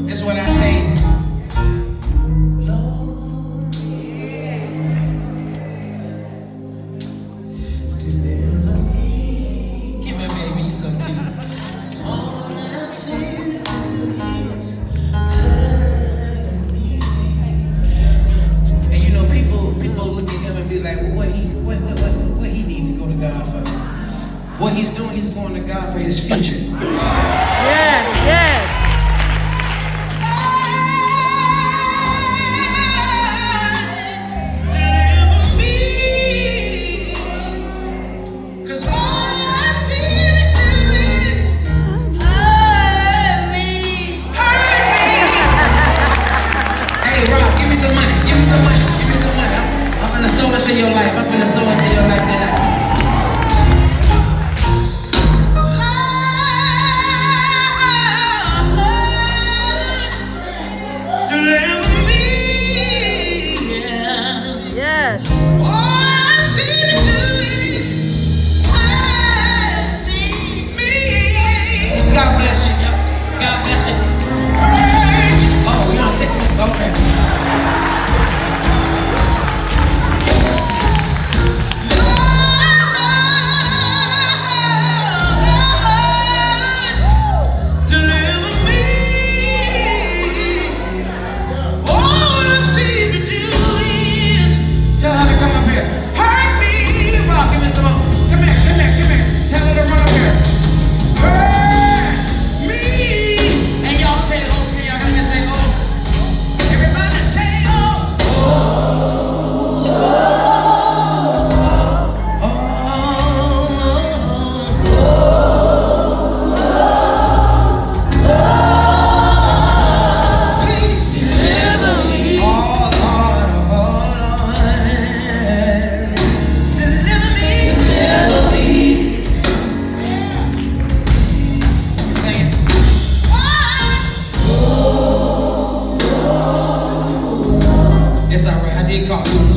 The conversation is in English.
That's what I say. Lord, deliver me. Give me a baby, you so cute. All I see is hurt me. And you know, people look at him and be like, well, what he need to go to God for? What he's doing, he's going to God for his future. Yes, yes. To your life, I'm gonna sow into your life tonight. Deliver me, yeah. Yes. All I see to do is hurt me. God bless you, y'all. God bless you. Oh, we don't take it. Okay. It's alright, I did call you.